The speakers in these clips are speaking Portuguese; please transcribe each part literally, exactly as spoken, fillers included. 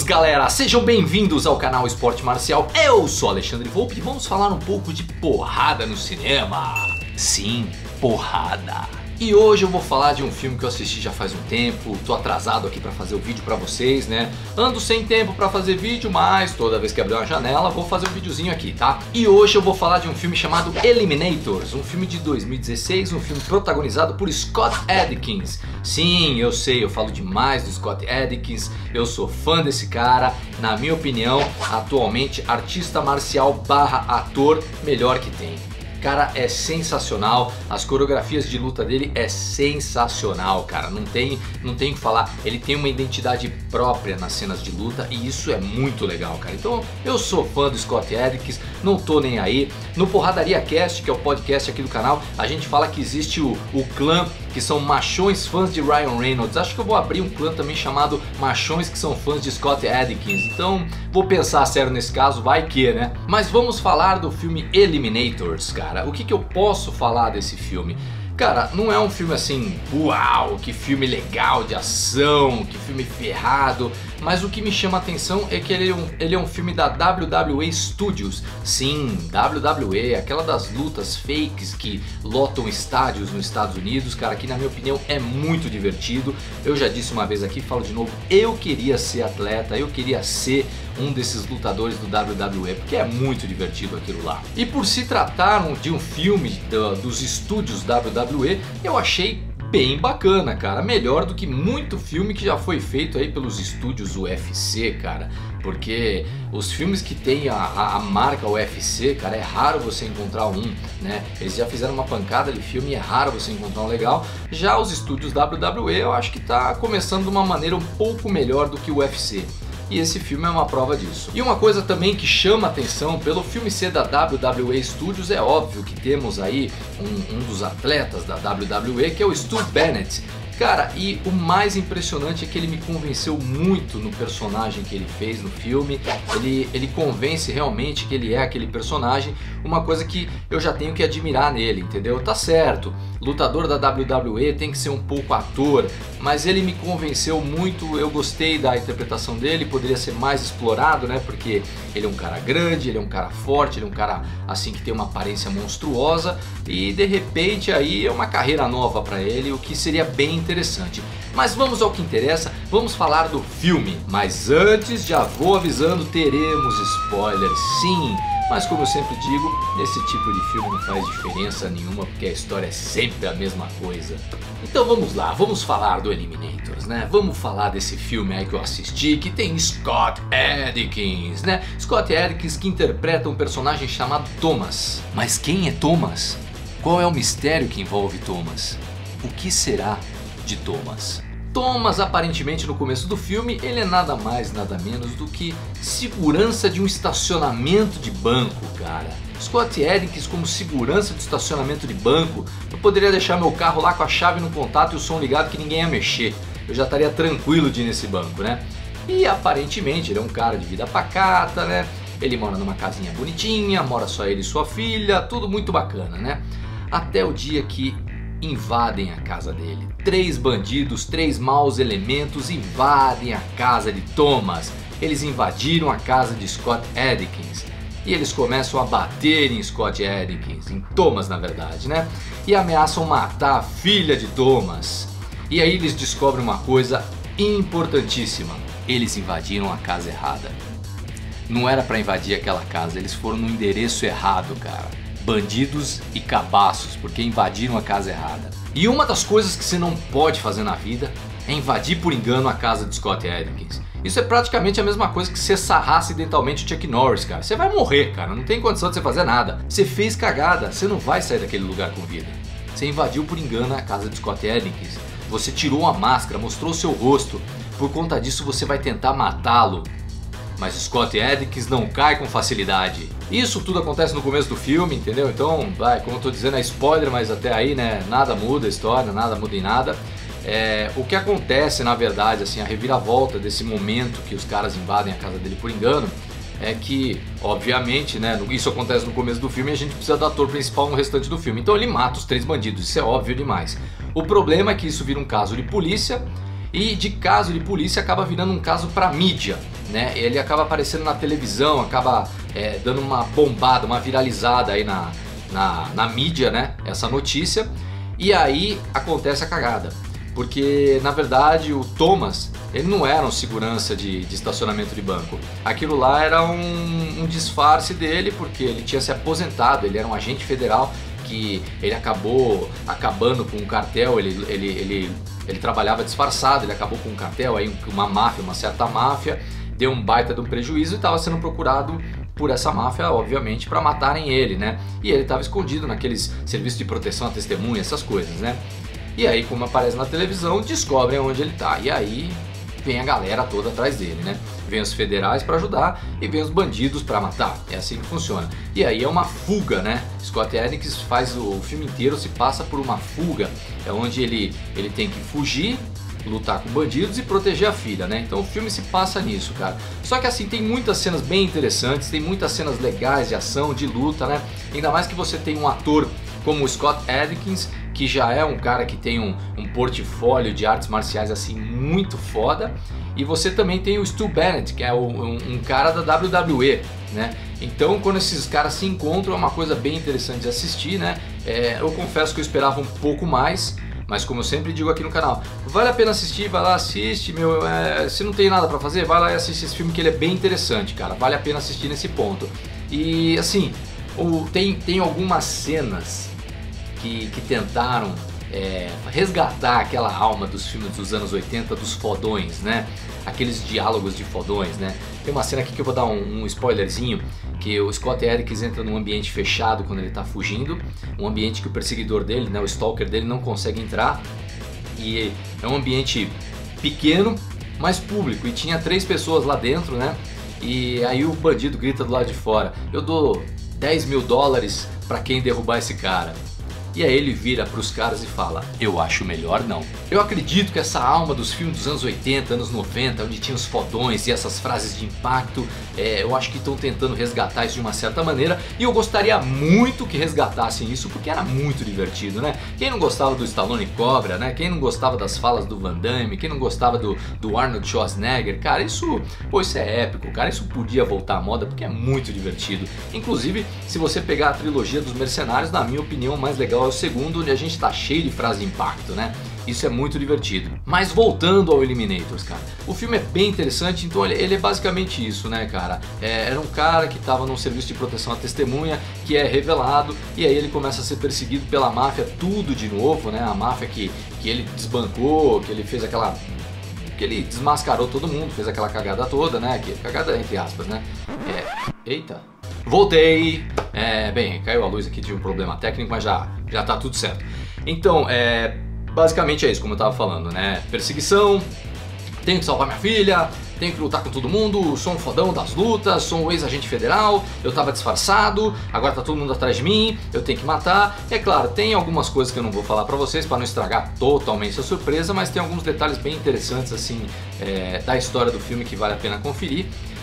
galera, sejam bem-vindos ao canal Esporte Marcial. Eu sou Alexandre Volpi e vamos falar um pouco de porrada no cinema. Sim, porrada. E hoje eu vou falar de um filme que eu assisti já faz um tempo. Tô atrasado aqui pra fazer o vídeo pra vocês, né? Ando sem tempo pra fazer vídeo, mas toda vez que abrir uma janela vou fazer um videozinho aqui, tá? E hoje eu vou falar de um filme chamado Eliminators, um filme de dois mil e dezesseis, um filme protagonizado por Scott Adkins. Sim, eu sei, eu falo demais do Scott Adkins, eu sou fã desse cara. Na minha opinião, atualmente artista marcial barra ator melhor que tem. Cara, é sensacional, as coreografias de luta dele é sensacional, cara, não tem, não tem o que falar. Ele tem uma identidade própria nas cenas de luta e isso é muito legal, cara. Então eu sou fã do Scott Adkins, não tô nem aí. No Porradaria Cast, que é o podcast aqui do canal, a gente fala que existe o, o clã, que são machões fãs de Ryan Reynolds. Acho que eu vou abrir um clã também chamado machões que são fãs de Scott Adkins. Então vou pensar sério nesse caso, vai que, né? Mas vamos falar do filme Eliminators, cara. O que que eu posso falar desse filme? Cara, não é um filme assim, uau, que filme legal de ação, que filme ferrado. Mas o que me chama a atenção é que ele é, um, ele é um filme da W W E Studios. Sim, W W E, aquela das lutas fakes que lotam estádios nos Estados Unidos. Cara, que na minha opinião é muito divertido. Eu já disse uma vez aqui, falo de novo, eu queria ser atleta, eu queria ser um desses lutadores do W W E, porque é muito divertido aquilo lá. E por se tratar de um filme do, dos estúdios W W E, eu achei bem bacana, cara, melhor do que muito filme que já foi feito aí pelos estúdios U F C, cara, porque os filmes que tem a, a, a marca U F C, cara, é raro você encontrar um, né, eles já fizeram uma pancada de filme e é raro você encontrar um legal. Já os estúdios W W E eu acho que tá começando de uma maneira um pouco melhor do que o U F C. E esse filme é uma prova disso. E uma coisa também que chama atenção pelo filme ser da W W E Studios, é óbvio que temos aí um, um dos atletas da W W E, que é o Stu Bennett. Cara, e o mais impressionante é que ele me convenceu muito no personagem que ele fez no filme. Ele, ele convence realmente que ele é aquele personagem, uma coisa que eu já tenho que admirar nele, entendeu? Tá certo, lutador da W W E tem que ser um pouco ator, mas ele me convenceu muito, eu gostei da interpretação dele, poderia ser mais explorado, né? Porque ele é um cara grande, ele é um cara forte, ele é um cara assim que tem uma aparência monstruosa e de repente aí é uma carreira nova pra ele, o que seria bem interessante. Interessante. Mas vamos ao que interessa, vamos falar do filme. Mas antes já vou avisando, teremos spoilers sim. Mas como eu sempre digo, nesse tipo de filme não faz diferença nenhuma, porque a história é sempre a mesma coisa. Então vamos lá, vamos falar do Eliminators, né? Vamos falar desse filme aí que eu assisti, que tem Scott Adkins, né? Scott Adkins que interpreta um personagem chamado Thomas. Mas quem é Thomas? Qual é o mistério que envolve Thomas? O que será de Thomas? Thomas, aparentemente no começo do filme, ele é nada mais nada menos do que segurança de um estacionamento de banco, cara. Scott Adkins como segurança de estacionamento de banco, eu poderia deixar meu carro lá com a chave no contato e o som ligado que ninguém ia mexer. Eu já estaria tranquilo de ir nesse banco, né? E aparentemente ele é um cara de vida pacata, né? Ele mora numa casinha bonitinha, mora só ele e sua filha, tudo muito bacana, né? Até o dia que invadem a casa dele. Três bandidos, três maus elementos invadem a casa de Thomas. Eles invadiram a casa de Scott Adkins e eles começam a bater em Scott Adkins, em Thomas na verdade, né? E ameaçam matar a filha de Thomas. E aí eles descobrem uma coisa importantíssima: eles invadiram a casa errada. Não era para invadir aquela casa, eles foram no endereço errado, cara. Bandidos e cabaços, porque invadiram a casa errada. E uma das coisas que você não pode fazer na vida é invadir por engano a casa de Scott Adkins. Isso é praticamente a mesma coisa que você sarrar acidentalmente o Chuck Norris, cara. Você vai morrer, cara, não tem condição de você fazer nada. Você fez cagada, você não vai sair daquele lugar com vida. Você invadiu por engano a casa de Scott Adkins. Você tirou a máscara, mostrou o seu rosto. Por conta disso você vai tentar matá-lo. Mas Scott Adkins não cai com facilidade. Isso tudo acontece no começo do filme, entendeu? Então, vai, como eu tô dizendo, é spoiler, mas até aí, né, nada muda a história, nada muda em nada. É, o que acontece, na verdade, assim, a reviravolta desse momento que os caras invadem a casa dele por engano, é que, obviamente, né, isso acontece no começo do filme e a gente precisa do ator principal no restante do filme. Então ele mata os três bandidos, isso é óbvio demais. O problema é que isso vira um caso de polícia E de caso de polícia acaba virando um caso pra mídia, né? Ele acaba aparecendo na televisão, acaba é, dando uma bombada, uma viralizada aí na, na, na mídia, né? Essa notícia. E aí acontece a cagada. Porque na verdade o Thomas, ele não era um segurança de, de estacionamento de banco. Aquilo lá era um, um disfarce dele, porque ele tinha se aposentado, ele era um agente federal que ele acabou acabando com um cartel, ele, ele, ele, ele trabalhava disfarçado, ele acabou com um cartel, aí uma máfia, uma certa máfia, deu um baita de um prejuízo e estava sendo procurado por essa máfia, obviamente, para matarem ele, né? E ele estava escondido naqueles serviços de proteção à testemunha, essas coisas, né? E aí, como aparece na televisão, descobrem onde ele tá. E aí vem a galera toda atrás dele, né? Vem os federais para ajudar e vem os bandidos para matar. É assim que funciona. E aí é uma fuga, né? Scott Adkins faz o filme inteiro, se passa por uma fuga. É onde ele, ele tem que fugir, lutar com bandidos e proteger a filha, né? Então o filme se passa nisso, cara. Só que assim, tem muitas cenas bem interessantes, tem muitas cenas legais de ação, de luta, né? Ainda mais que você tem um ator como o Scott Adkins, que já é um cara que tem um, um portfólio de artes marciais assim muito foda. E você também tem o Stu Bennett, que é um, um cara da W W E, né? Então quando esses caras se encontram é uma coisa bem interessante de assistir, né? É, eu confesso que eu esperava um pouco mais, mas como eu sempre digo aqui no canal, vale a pena assistir, vai lá, assiste, meu, é, se não tem nada pra fazer, vai lá e assiste esse filme que ele é bem interessante, cara, vale a pena assistir nesse ponto. E assim, o, tem, tem algumas cenas que, que tentaram é, resgatar aquela alma dos filmes dos anos oitenta, dos fodões, né? Aqueles diálogos de fodões, né? Tem uma cena aqui que eu vou dar um, um spoilerzinho, que o Scott Adkins entra num ambiente fechado quando ele tá fugindo, um ambiente que o perseguidor dele, né, o stalker dele, não consegue entrar, e é um ambiente pequeno, mas público, e tinha três pessoas lá dentro, né? E aí o bandido grita do lado de fora: eu dou dez mil dólares pra quem derrubar esse cara. E aí ele vira pros caras e fala: eu acho melhor não. Eu acredito que essa alma dos filmes dos anos oitenta, anos noventa, onde tinha os fodões e essas frases de impacto, é, eu acho que estão tentando resgatar isso de uma certa maneira. E eu gostaria muito que resgatassem isso, porque era muito divertido, né? Quem não gostava do Stallone Cobra, né? Quem não gostava das falas do Van Damme, quem não gostava do, do Arnold Schwarzenegger, cara, isso, pô, isso é épico, cara. Isso podia voltar à moda porque é muito divertido. Inclusive, se você pegar a trilogia dos Mercenários, na minha opinião, o mais legal é o segundo, onde a gente tá cheio de frase de impacto, né? Isso é muito divertido. Mas voltando ao Eliminators, cara, o filme é bem interessante. Então ele, ele é basicamente isso, né, cara? É, era um cara que tava num serviço de proteção à testemunha, que é revelado, e aí ele começa a ser perseguido pela máfia, tudo de novo, né? A máfia que, que ele desbancou, que ele fez aquela... que ele desmascarou todo mundo, fez aquela cagada toda, né? Que, cagada entre aspas, né? É... Eita! Voltei! É, bem, caiu a luz aqui, tive um problema técnico, mas já, já tá tudo certo. Então, é, basicamente é isso, como eu tava falando, né? Perseguição, tenho que salvar minha filha, tenho que lutar com todo mundo, sou um fodão das lutas, sou um ex-agente federal, eu tava disfarçado, agora tá todo mundo atrás de mim, eu tenho que matar. É claro, tem algumas coisas que eu não vou falar pra vocês para não estragar totalmente a surpresa, mas tem alguns detalhes bem interessantes assim é, da história do filme que vale a pena conferir.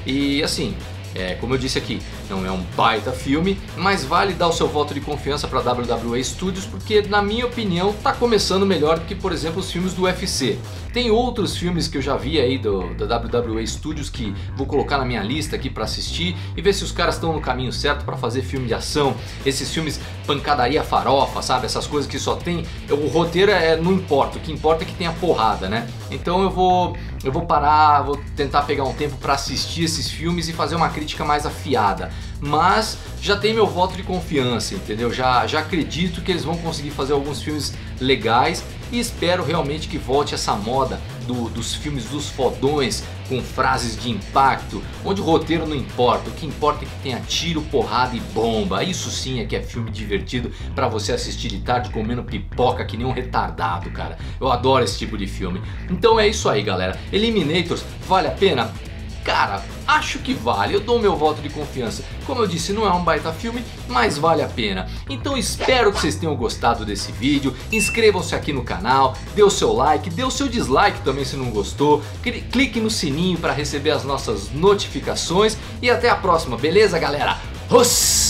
E assim... É, como eu disse aqui, não é um baita filme, mas vale dar o seu voto de confiança para a W W E Studios, porque na minha opinião tá começando melhor do que, por exemplo, os filmes do U F C. Tem outros filmes que eu já vi aí do, da W W E Studios que vou colocar na minha lista aqui para assistir e ver se os caras estão no caminho certo para fazer filme de ação, esses filmes pancadaria farofa, sabe? Essas coisas que só tem... O roteiro é, não importa, o que importa é que tenha porrada, né? Então eu vou... Eu vou parar, vou tentar pegar um tempo para assistir esses filmes e fazer uma crítica mais afiada. Mas já tem meu voto de confiança, entendeu? Já, já acredito que eles vão conseguir fazer alguns filmes legais e espero realmente que volte essa moda do, dos filmes dos fodões com frases de impacto, onde o roteiro não importa, o que importa é que tenha tiro, porrada e bomba. Isso sim é que é filme divertido para você assistir de tarde comendo pipoca que nem um retardado, cara. Eu adoro esse tipo de filme. Então é isso aí, galera. Eliminators, vale a pena? Cara, acho que vale, eu dou meu voto de confiança. Como eu disse, não é um baita filme, mas vale a pena. Então espero que vocês tenham gostado desse vídeo. Inscrevam-se aqui no canal, dê o seu like, dê o seu dislike também se não gostou. Clique no sininho para receber as nossas notificações. E até a próxima, beleza, galera? Os